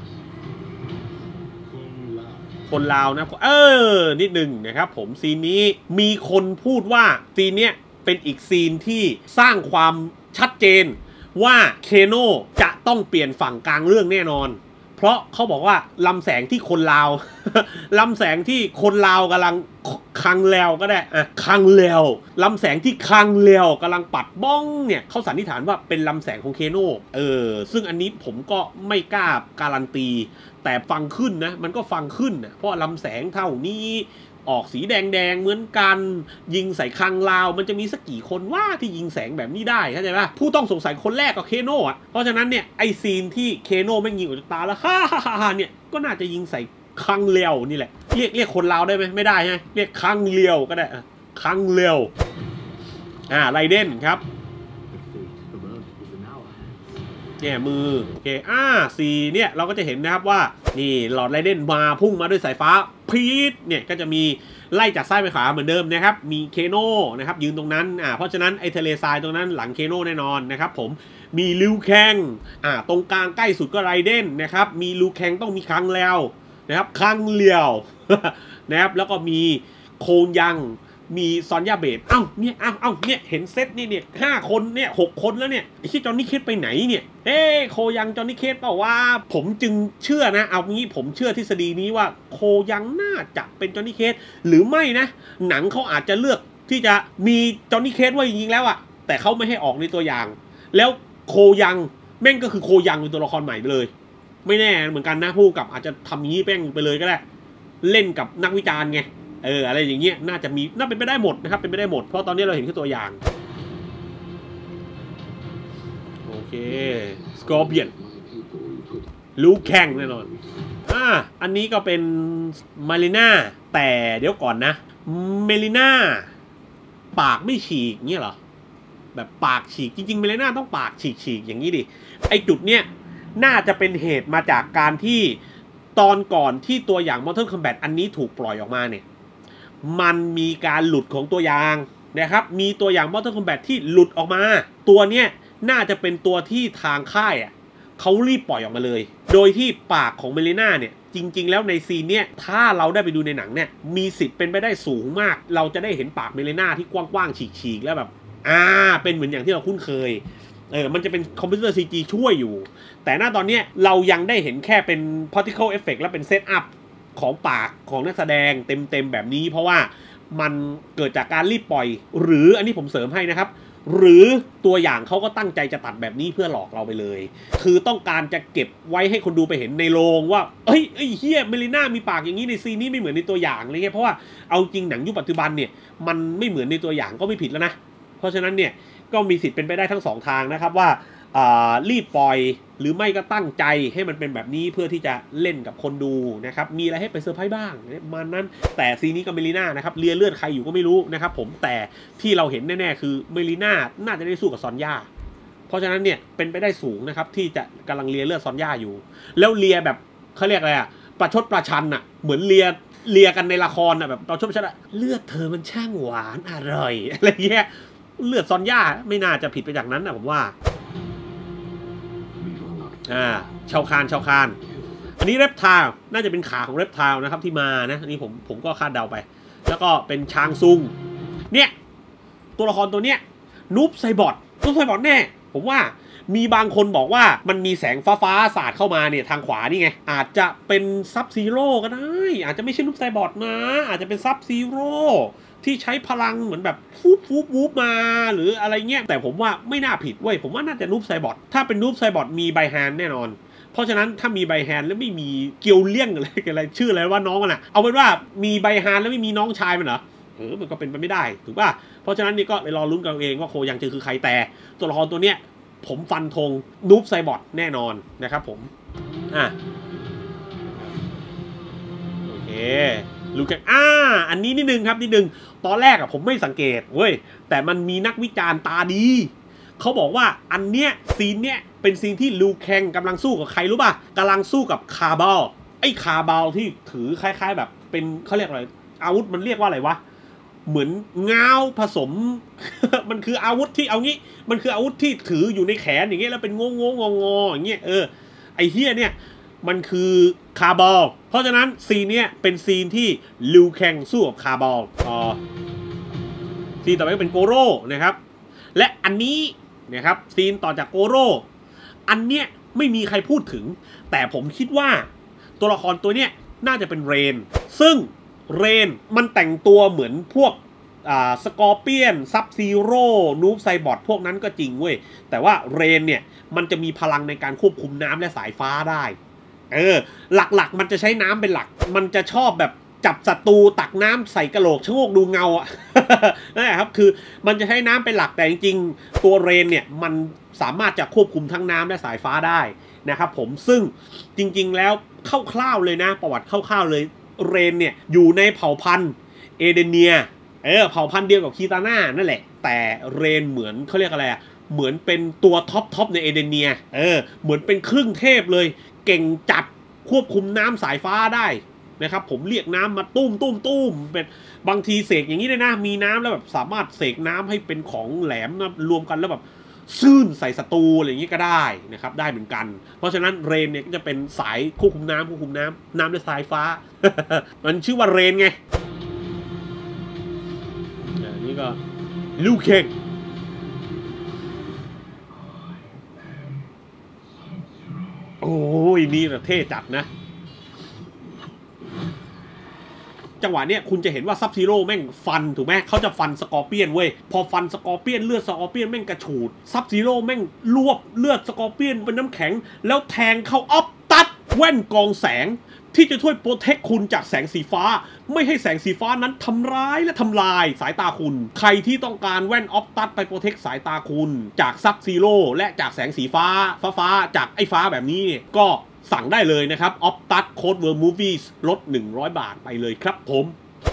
คนลาวนะเออนิดหนึ่งนะครับผมซีนนี้มีคนพูดว่าซีนเนี้ยเป็นอีกซีนที่สร้างความชัดเจนว่าเคโน่จะต้องเปลี่ยนฝั่งกลางเรื่องแน่นอนเพราะเขาบอกว่าลำแสงที่คนลาว ลำแสงที่คนลาวกำลังคังแล้วก็ได้อะคังแล้วลำแสงที่คังแล้วกำลังปัดบ้องเนี่ยเขาสันนิษฐานว่าเป็นลำแสงของเคโน่เออซึ่งอันนี้ผมก็ไม่กล้าการันตีแต่ฟังขึ้นนะมันก็ฟังขึ้นนะเพราะลำแสงเท่านี้ออกสีแดงๆเหมือนกันยิงใส่คังลาวมันจะมีสักกี่คนว่าที่ยิงแสงแบบนี้ได้เข้าใจป่ะผู้ต้องสงสัยคนแรกก็เคโน่อะเพราะฉะนั้นเนี่ยไอซีนที่เคโน่ไม่ยิงออกจากตาแล้วฮ่าฮ่าฮ่าเนี่ยก็น่าจะยิงใส่คังเลียวนี่แหละเรียกเรียกคนลาวได้ไหมไม่ได้ใช่ไหมเรียกคังเลียวก็ได้คังเลียวอ่าไรเดนครับเนี่ยมือโอเคอ่าสีเนี่ยเราก็จะเห็นนะครับว่านี่หลอดไรเดนมาพุ่งมาด้วยสายฟ้าพีทเนี่ยก็จะมีไล่จากซ้ายไปขวาเหมือนเดิมนะครับมีเคโน่นะครับยืนตรงนั้นอ่าเพราะฉะนั้นไอทะเลทรายตรงนั้นหลังเคโน่แน่นอนนะครับผมมีลิวแคงอ่าตรงกลางใกล้สุดก็ไรเดนนะครับมีลิวแคงต้องมีคังแล้วนะครับคังเลียวนะครับแล้วก็มีโคงยังมีซอนยาเบดเอ้าเนี่ยเอ้าเอ้าเนี่ยเห็นเซตนี่เนี่ยห้าคนเนี่ยหกคนแล้วเนี่ยไอ้ที่จอห์นนี่เคสไปไหนเนี่ยเอ้โคยังจอห์นนี่เคสเปล่าว่าผมจึงเชื่อนะเอางี้ผมเชื่อทฤษฎีนี้ว่าโคยังน่าจะเป็นจอห์นนี่เคสหรือไม่นะหนังเขาอาจจะเลือกที่จะมีจอห์นนี่เคสไว้จริงๆแล้วอะแต่เขาไม่ให้ออกในตัวอย่างแล้วโคยังแม่งก็คือโคยังเป็นตัวละครใหม่ไปเลยไม่แน่เหมือนกันนะผู้กับอาจจะทำนี้แป้งไปเลยก็ได้เล่นกับนักวิจารณ์ไงเอออะไรอย่างเงี้ยน่าจะมีน่าเป็นไปได้หมดนะครับเป็นไปได้หมดเพราะตอนนี้เราเห็นแค่ตัวอย่างโอเคสกอร์เปียนลูกแข่งแน่นอนอ่าอันนี้ก็เป็นมาริน่าแต่เดี๋ยวก่อนนะเมลิน่าปากไม่ฉีกเงี้ยเหรอแบบปากฉีกจริงๆเมลิน่าต้องปากฉีกฉีกอย่างนี้ดิไอจุดเนี้ยน่าจะเป็นเหตุมาจากการที่ตอนก่อนที่ตัวอย่าง Mortal Kombat อันนี้ถูกปล่อยออกมาเนี่ยมันมีการหลุดของตัวอย่างนะครับมีตัวอย่าง Mortal Kombat ที่หลุดออกมาตัวเนี้ยน่าจะเป็นตัวที่ทางค่ายอ่ะเขารีบปล่อยออกมาเลยโดยที่ปากของเมลิน่าเนี่ยจริงๆแล้วในซีนเนี้ยถ้าเราได้ไปดูในหนังเนี่ยมีสิทธิ์เป็นไปได้สูงมากเราจะได้เห็นปากเมลิน่าที่กว้างๆฉีกๆแล้วแบบอ่าเป็นเหมือนอย่างที่เราคุ้นเคยเออมันจะเป็นคอมพิวเตอร์ ซี จี ช่วยอยู่แต่หน้าตอนนี้เรายังได้เห็นแค่เป็น particle effect และเป็นเซตอัพของปากของนักแสดงเต็มๆแบบนี้เพราะว่ามันเกิดจากการรีบปล่อยหรืออันนี้ผมเสริมให้นะครับหรือตัวอย่างเขาก็ตั้งใจจะตัดแบบนี้เพื่อหลอกเราไปเลยคือต้องการจะเก็บไว้ให้คนดูไปเห็นในโรงว่าเอ้ยไอ้เฮียเมลิน่ามีปากอย่างนี้ในซีนนี้ไม่เหมือนในตัวอย่างอะไรเงี้ยเพราะว่าเอาจริงหนังยุคปัจจุบันเนี่ยมันไม่เหมือนในตัวอย่างก็ไม่ผิดแล้วนะเพราะฉะนั้นเนี่ยก็มีสิทธิ์เป็นไปได้ทั้งสองทางนะครับว่ารีบปล่อยหรือไม่ก็ตั้งใจให้มันเป็นแบบนี้เพื่อที่จะเล่นกับคนดูนะครับมีอะไรให้ไปเซอร์ไพรส์บ้างมันนั้นแต่ซีนี้กับเมลิน่านะครับเลียเลือดใครอยู่ก็ไม่รู้นะครับผมแต่ที่เราเห็นแน่ๆคือเมลิน่าน่าจะได้สู้กับซอนย่าเพราะฉะนั้นเนี่ยเป็นไปได้สูงนะครับที่จะกำลังเลียเลือดซอนย่าอยู่แล้วเลียแบบเขาเรียกอะไรอะประชดประชันอะเหมือนเลียเลียกันในละครอะแบบตอนชดประชันอะเลือดเธอมันช่างหวานอร่อยอะไรเงี้ยเลือดซอนย่าไม่น่าจะผิดไปจากนั้นนะผมว่าอ่าชาวคานชาวคานอันนี้เรปไทล์น่าจะเป็นขาของเรปไทล์นะครับที่มานะอันนี้ผมผมก็คาดเดาไปแล้วก็เป็นชางซุงเนี่ยตัวละครตัวเนี้ยนูบไซบอร์ดนูบไซบอร์ดแน่ผมว่ามีบางคนบอกว่ามันมีแสงฟ้าฟ้าสาดเข้ามาเนี่ยทางขวานี่ไงอาจจะเป็นซับซีโร่ก็ได้อาจจะไม่ใช่นูบไซบอร์ดนะอาจจะเป็นซับซีโร่ที่ใช้พลังเหมือนแบบฟูบฟูบวูบมาหรืออะไรเงี้ยแต่ผมว่าไม่น่าผิดเว้ยผมว่าน่าจะนูบไซบอร์ดถ้าเป็นนูบไซบอร์ดมีไบแฮนแน่นอนเพราะฉะนั้นถ้ามีไบแฮนแล้วไม่มีเกียวเลี่ยงอะไรอะไรชื่ออะไรว่าน้องมันอะเอาเป็นว่ามีไบแฮนแล้วไม่มีน้องชายมันเหรอเออมันก็เป็นไปไม่ได้ถูกป่ะเพราะฉะนั้นนี่ก็ไปรอลุ้นกันเองว่าโคยังจือคือใครแต่ตัวละครตัวเนี้ยผมฟันธงนูบไซบอร์ดแน่นอนนะครับผมอ่ะโอเคลูกแกอ่าอันนี้นิดนึงครับนิดนึงตอนแรกอะผมไม่สังเกตเว้ยแต่มันมีนักวิจารณ์ตาดีเขาบอกว่าอันเนี้ยซีนเนี้ยเป็นซีนที่ลูแคงกำลังสู้กับใครรู้ป่ะกำลังสู้กับคาร์บาลไอ้คาร์บาลที่ถือคล้ายๆแบบเป็นเขาเรียกอะไรอาวุธมันเรียกว่าอะไรวะเหมือนง้าวผสม มันคืออาวุธที่เอางี้มันคืออาวุธที่ถืออยู่ในแขนอย่างเงี้ยแล้วเป็นงงงงงออย่างเงี้ยเออไอ้เฮียเนี่ยมันคือคาร์บาลเพราะฉะนั้นซีนเนี้ยเป็นซีนที่ลูแคงสู้กับคาร์บาลอ๋อซีนต่อไปก็เป็นโกโร่นะครับและอันนี้นะครับซีนต่อจากโกโร่อันเนี้ยไม่มีใครพูดถึงแต่ผมคิดว่าตัวละครตัวเนี้ยน่าจะเป็นเรนซึ่งเรนมันแต่งตัวเหมือนพวกอ่าสกอร์เปียนซับซีโร่นูบไซบอร์ดพวกนั้นก็จริงเว้ยแต่ว่าเรนเนี่ยมันจะมีพลังในการควบคุมน้ำและสายฟ้าได้เออหลักๆมันจะใช้น้ำเป็นหลักมันจะชอบแบบจับศัตรูตักน้ำใส่กระโหลกชะโงกดูเงาอ่ะ นั่นแหละครับคือมันจะใช้น้ำเป็นหลักแต่จริงๆตัวเรนเนี่ยมันสามารถจะควบคุมทั้งน้ำและสายฟ้าได้นะครับผมซึ่งจริงๆแล้วคร่าวๆเลยนะประวัติคร่าวๆเลยเรนเนี่ยอยู่ในเผ่าพันธุ์เอเดเนียเออเผ่าพันธุ์เดียวกับคีตาน่านั่นแหละแต่เรนเหมือนเขาเรียกอะไรอ่ะเหมือนเป็นตัวท็อปท็อปในเอเดเนียเออเหมือนเป็นครึ่งเทพเลยเก่งจัดควบคุมน้ำสายฟ้าได้นะครับผมเรียกน้ำมาตุ้มตุ้มตุ้มเป็นบางทีเสกอย่างนี้เลยนะมีน้ำแล้วแบบสามารถเสกน้ำให้เป็นของแหลมนะรวมกันแล้วแบบซื่นใส่ศัตรูอะไรอย่างนี้ก็ได้นะครับได้เหมือนกันเพราะฉะนั้นเรนเนี่ยก็จะเป็นสายควบคุมน้ำควบคุมน้ำน้ำด้วยสายฟ้า มันชื่อว่าเรนไงอันนี้ก็ลูเคงโอ้ยนี่แบบเท่จัดนะจังหวะเนี้ยคุณจะเห็นว่าซับซีโร่แม่งฟันถูกไหมเขาจะฟันสกอร์เปียนเว้ยพอฟันสกอร์เปียนเลือดสกอร์เปียนแม่งกระฉูดซับซีโร่แม่งรวบเลือดสกอร์เปียนเป็นน้ำแข็งแล้วแทงเข้าออฟตัดแว่นกองแสงที่จะช่วยโปรเทคคุณจากแสงสีฟ้าไม่ให้แสงสีฟ้านั้นทำร้ายและทำลายสายตาคุณใครที่ต้องการแว่นออฟตัดไปโปรเทคสายตาคุณจากซับซีโร่และจากแสงสีฟ้าฟ้าฟ้าจากไอ้ฟ้าแบบนี้ก็สั่งได้เลยนะครับออฟตัดโค้ดเวิร์มมูฟวี่ลดหนึ่งร้อยบาทไปเลยครับผม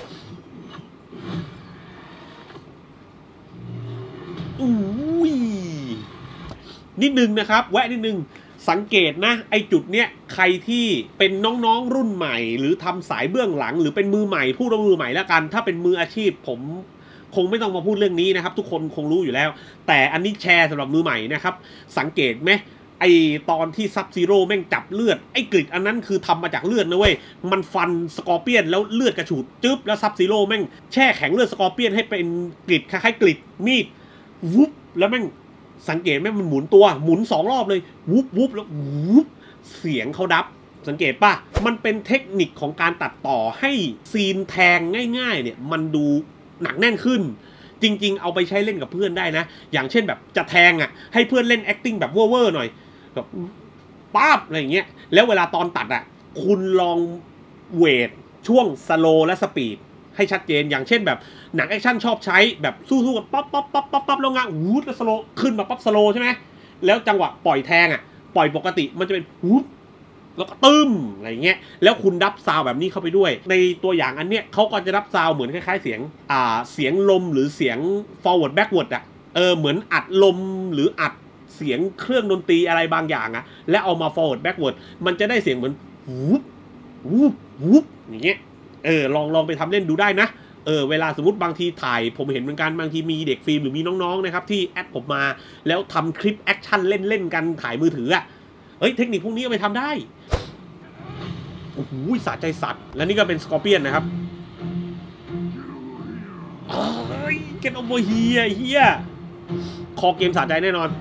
อุ้ยนิดนึงนะครับแวะนิดนึงสังเกตนะไอจุดเนี้ยใครที่เป็นน้องๆรุ่นใหม่หรือทำสายเบื้องหลังหรือเป็นมือใหม่พูดว่ามือใหม่แล้วกันถ้าเป็นมืออาชีพผมคงไม่ต้องมาพูดเรื่องนี้นะครับทุกคนคงรู้อยู่แล้วแต่อันนี้แชร์สำหรับมือใหม่นะครับสังเกตไหมไอตอนที่ซับซีโร่แม่งจับเลือดไอกริดอันนั้นคือทำมาจากเลือดนะเว้ยมันฟันสกอร์เปียนแล้วเลือดกระฉูดจึ๊บแล้วซับซีโร่แม่งแช่แข็งเลือดสกอร์เปียนให้เป็นกริดคล้ายๆกริดมีดวุบแล้วแม่งสังเกตไหมมันหมุนตัวหมุนสองรอบเลยวุบวุบแล้ววุบเสียงเขาดับสังเกตป่ะมันเป็นเทคนิคของการตัดต่อให้ซีนแทงง่ายๆเนี่ยมันดูหนักแน่นขึ้นจริงๆเอาไปใช้เล่นกับเพื่อนได้นะอย่างเช่นแบบจะแทงอ่ะให้เพื่อนเล่น acting แบบเว่อร์ๆหน่อยแบบป๊าบอะไรอย่างเงี้ยแล้วเวลาตอนตัดอ่ะคุณลองเวทช่วงสโลว์และสปีดให้ชัดเจนอย่างเช่นแบบหนังแอคชั่นชอบใช้แบบสู้ๆกันป๊อปป๊อปป๊อปป๊อปป๊อปแล้วงะวูดแล้วสโลขึ้นมาป๊อปสโลใช่ไหมแล้วจังหวะปล่อยแทงอ่ะปล่อยปกติมันจะเป็นวูดแล้วก็ตึ้มอะไรเงี้ยแล้วคุณดับซาวแบบนี้เข้าไปด้วยในตัวอย่างอันเนี้ยเขาก็จะดับซาวเหมือนคล้ายๆเสียงอ่าเสียงลมหรือเสียง forward backward อ่ะเออเหมือนอัดลมหรืออัดเสียงเครื่องดนตรีอะไรบางอย่างอ่ะแล้วเอามา forward backward มันจะได้เสียงเหมือนวูบวูบวูบอย่างเงี้ยเออลองลองไปทำเล่นดูได้นะเออเวลาสมมติบางทีถ่ายผมเห็นเหมือนกันบางทีมีเด็กฟิล์มหรือมีน้องๆนะครับที่แอดผมมาแล้วทำคลิปแอคชั่นเล่นๆกันถ่ายมือถืออ่ะเอ้ยเทคนิคพวกนี้เอาไปทำได้โอ้โหสะใจสัตว์และนี่ก็เป็นสกอร์เปียนนะครับเอ้ยเกตโอโมเฮียเฮียคอเกมสะใจแน่นอน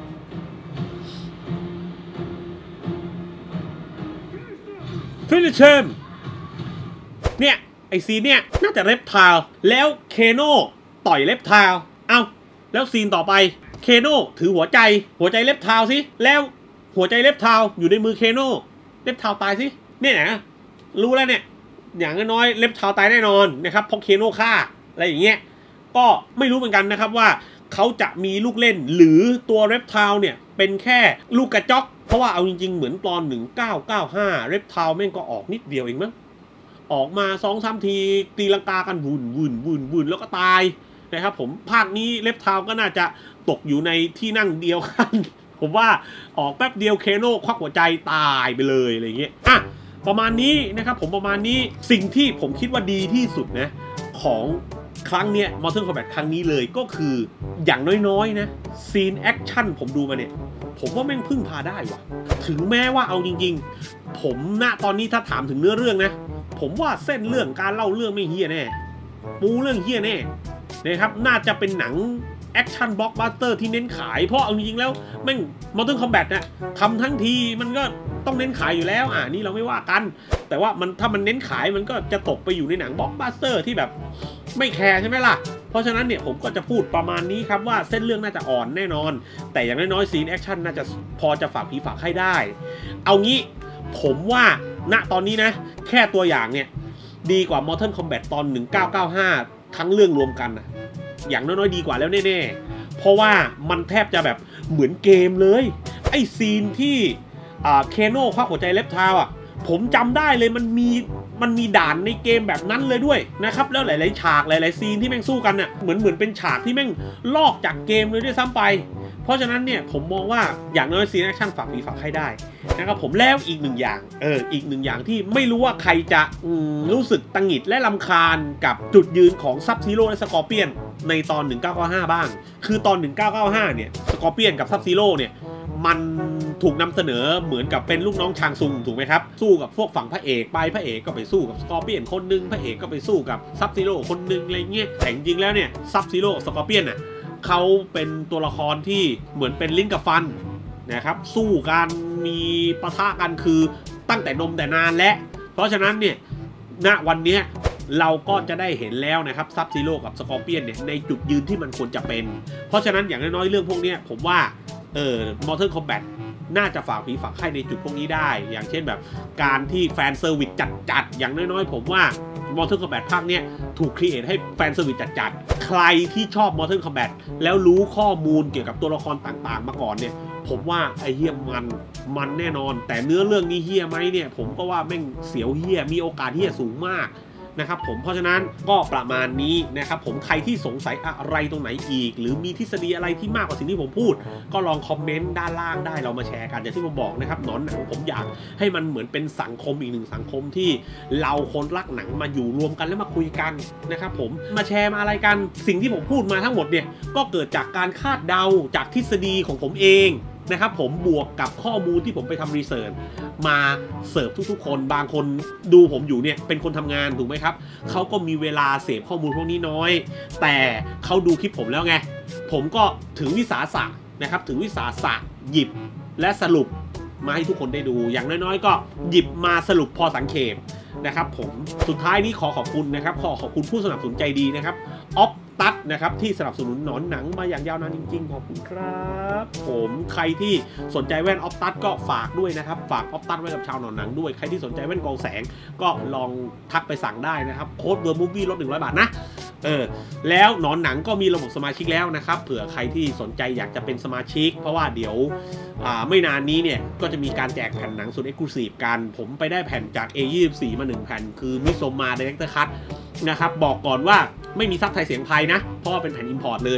ฟินิชเชมเนี่ยไอซีเนี่ยน่าจะเล็บทาวแล้วเคโน่ต่อยเล็บทาวเอาแล้วซีนต่อไปเคโน่ถือหัวใจหัวใจเล็บทาวสิแล้วหัวใจเล็บทาวอยู่ในมือเคโน่เล็บทาวตายสิเนี่ยนะรู้แล้วเนี่ยอย่างน้อยเล็บทาวตายแน่นอนนะครับเพราะเคโน่ฆ่าอะไรอย่างเงี้ยก็ไม่รู้เหมือนกันนะครับว่าเขาจะมีลูกเล่นหรือตัวเล็บทาวเนี่ยเป็นแค่ลูกกระจอกเพราะว่าเอาจริงๆเหมือนตอนหนึ่งเก้าเก้าห้าเล็บทาวแม่งก็ออกนิดเดียวเองมั้งออกมาสองสามทีตีลังกากันวุ่นวุ่นวุ่นวุ่นแล้วก็ตายนะครับผมภาคนี้เล็บทาวก็น่าจะตกอยู่ในที่นั่งเดียวกันผมว่าออกแป๊บเดียวเคโน่ควักหัวใจตายไปเลยอะไรเงี้ยอ่ะประมาณนี้นะครับผมประมาณนี้สิ่งที่ผมคิดว่าดีที่สุดนะของครั้งเนี้ย Mortal Kombat ครั้งนี้เลยก็คืออย่างน้อยๆนะซีนแอคชั่นผมดูมาเนี่ยผมว่าแม่งพึ่งพาได้ว่ะถึงแม้ว่าเอาจริงๆผมณตอนนี้ถ้าถามถึงเนื้อเรื่องนะผมว่าเส้นเรื่องการเล่าเรื่องไม่เฮี้ยแน่ปูเรื่องเฮี้ยแน่นะครับน่าจะเป็นหนังแอคชั่นบล็อกบัสเตอร์ที่เน้นขายเพราะเอาจริงๆแล้วแม่ง Mortal Kombat นะทำทั้งทีมันก็ต้องเน้นขายอยู่แล้วอ่านี่เราไม่ว่ากันแต่ว่ามันถ้ามันเน้นขายมันก็จะตกไปอยู่ในหนังบล็อกบัสเตอร์ที่แบบไม่แคร์ใช่ไหมล่ะเพราะฉะนั้นเนี่ยผมก็จะพูดประมาณนี้ครับว่าเส้นเรื่องน่าจะอ่อนแน่นอนแต่อย่างน้อยๆซีนแอคชั่นน่าจะพอจะฝากผีฝากให้ได้เอางี้ผมว่าณตอนนี้นะแค่ตัวอย่างเนี่ยดีกว่า Mortal Kombat ตอนหนึ่งเก้าเก้าห้าทั้งเรื่องรวมกันนะอย่างน้อยๆดีกว่าแล้วแน่ๆเพราะว่ามันแทบจะแบบเหมือนเกมเลยไอ้ซีนที่เคโน่ควักหัวใจเล็บเท้าอ่ะผมจำได้เลยมันมีมันมีด่านในเกมแบบนั้นเลยด้วยนะครับแล้วหลายๆฉากหลายๆซีนที่แม่งสู้กันน่ะเหมือนเหมือนเป็นฉากที่แม่งลอกจากเกมเลยด้วยซ้ำไปเพราะฉะนั้นเนี่ยผมมองว่าอย่างน้อยซีนแอคชั่นฝากผีฝากให้ได้นะครับผมแล้วอีกหนึ่งอย่างเอออีกหนึ่งอย่างที่ไม่รู้ว่าใครจะรู้สึกตังหงิดและรำคาญกับจุดยืนของซับซีโร่และสกอร์เปียนในตอนหนึ่งเก้าเก้าห้าบ้างคือตอนหนึ่งเก้าเก้าห้าเนี่ยสกอร์เปียนกับซับซีโร่เนี่ยมันถูกนำเสนอเหมือนกับเป็นลูกน้องชางซุงถูกไหมครับสู้กับพวกฝั่งพระเอกไปพระเอกก็ไปสู้กับสกอร์เปียนคนนึงพระเอกก็ไปสู้กับซับซีโร่คนนึงอะไรเงี้ยแต่จริงๆแล้วเนี่ยซับซีโร่สกอร์เปียนน่ะเขาเป็นตัวละครที่เหมือนเป็นลิ้นกับฟันนะครับสู้กันมีปะทะกันคือตั้งแต่นมแต่นานและเพราะฉะนั้นเนี่ยณวันนี้เราก็จะได้เห็นแล้วนะครับซับซีโร่กับสกอร์เปียนเนี่ยในจุดยืนที่มันควรจะเป็นเพราะฉะนั้นอย่างน้อยๆเรื่องพวกนี้ผมว่าเออ Mortal Kombat น่าจะฝากผีฝากไข่ในจุดพวกนี้ได้อย่างเช่นแบบการที่แฟนเซอร์วิสจัดๆอย่างน้อยๆผมว่า Mortal Kombat ภาคเนี้ยถูกครีเอทให้แฟนเซอร์วิสจัดๆใครที่ชอบ Mortal Kombat แล้วรู้ข้อมูลเกี่ยวกับตัวละครต่างๆมาก่อนเนี่ยผมว่าไอ้เฮี้ยมันมันแน่นอนแต่เนื้อเรื่องนี้เฮี้ยไหมเนี่ยผมก็ว่าแม่งเสียวเฮี้ยมีโอกาสเฮี้ยสูงมากนะครับผมเพราะฉะนั้นก็ประมาณนี้นะครับผมใครที่สงสัยอะไรตรงไหนอีกหรือมีทฤษฎีอะไรที่มากกว่าสิ่งที่ผมพูดก็ลองคอมเมนต์ด้านล่างได้เรามาแชร์กันอย่างที่ผมบอกนะครับหนอนหนังผมอยากให้มันเหมือนเป็นสังคมอีกหนึ่งสังคมที่เราคนรักหนังมาอยู่รวมกันแล้วมาคุยกันนะครับผมมาแชร์มาอะไรกันสิ่งที่ผมพูดมาทั้งหมดเนี่ยก็เกิดจากการคาดเดาจากทฤษฎีของผมเองนะครับผมบวกกับข้อมูลที่ผมไปทำรีเสิร์ชมาเสิร์ฟทุกๆคนบางคนดูผมอยู่เนี่ยเป็นคนทำงานถูกไหมครับเขาก็มีเวลาเสพข้อมูลพวกนี้น้อยแต่เขาดูคลิปผมแล้วไงผมก็ถึงวิสาสะนะครับถึงวิสาสะหยิบและสรุปมาให้ทุกคนได้ดูอย่างน้อยๆก็หยิบมาสรุปพอสังเขปนะครับผมสุดท้ายนี้ขอขอบคุณนะครับขอขอบคุณผู้สนับสนุนใจดีนะครับออฟตัดนะครับที่สนับสนุนหนอนหนังมาอย่างยาวนานจริงๆขอบคุณครับผมใครที่สนใจแว่นออฟตัดก็ฝากด้วยนะครับฝากออฟตัดไว้กับชาวหนอนหนังด้วยใครที่สนใจแว่นกองแสงก็ลองทักไปสั่งได้นะครับโค้ดเวอร์มูฟวี่ลดหนึ่งร้อยบาทนะเออแล้วหนอนหนังก็มีระบบสมาชิกแล้วนะครับเผื่อใครที่สนใจอยากจะเป็นสมาชิกเพราะว่าเดี๋ยวไม่นานนี้เนี่ยก็จะมีการแจกแผ่นหนังสุดเอ็กซ์คลูซีฟกันผมไปได้แผ่นจาก เอ ยี่สิบสี่ มาหนึ่งแผ่นคือมิโซมาไดเรคเตอร์คัทนะครับบอกก่อนว่าไม่มีซับไทยเสียงไทยนะเพราะว่าเป็นแผ่นอิมพอร์ตเลย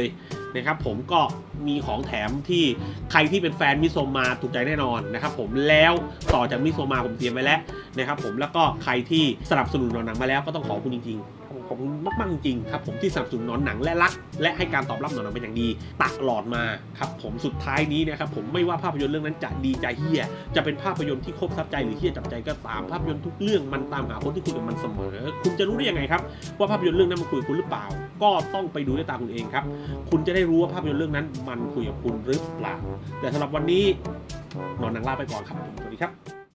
นะครับผมก็มีของแถมที่ใครที่เป็นแฟนมิโซมาถูกใจแน่นอนนะครับผมแล้วต่อจากมิโซมาผมเตรียมไว้แล้วนะครับผมแล้วก็ใครที่สนับสนุนหนอนหนังมาแล้วก็ต้องขอบคุณจริงๆขอบคุณมากๆจริงๆครับผมที่สนับสนุนหนอนหนังและรักและให้การตอบรับหนอนหนังเป็นอย่างดีตลอดมาครับผมสุดท้ายนี้นะครับผมไม่ว่าภาพยนตร์เรื่องนั้นจะดีใจเฮียจะเป็นภาพยนตร์ที่ครบซับใจหรือเฮียจับใจก็ตามภาพยนตร์ทุกเรื่องมันตามหาคนที่คุยกับมันเสมอคุณจะรู้ได้ยังไงครับว่าภาพยนตร์เรื่องนั้นมันคุยกับคุณหรือเปล่าก็ต้องไปดูด้วยตาคุณเองครับคุณจะได้รู้ว่าภาพยนตร์เรื่องนั้นมันคุยกับคุณหรือเปล่าแต่สำหรับวันนี้นอนหนังลาไปก่อนครับผมสวัสดีครับ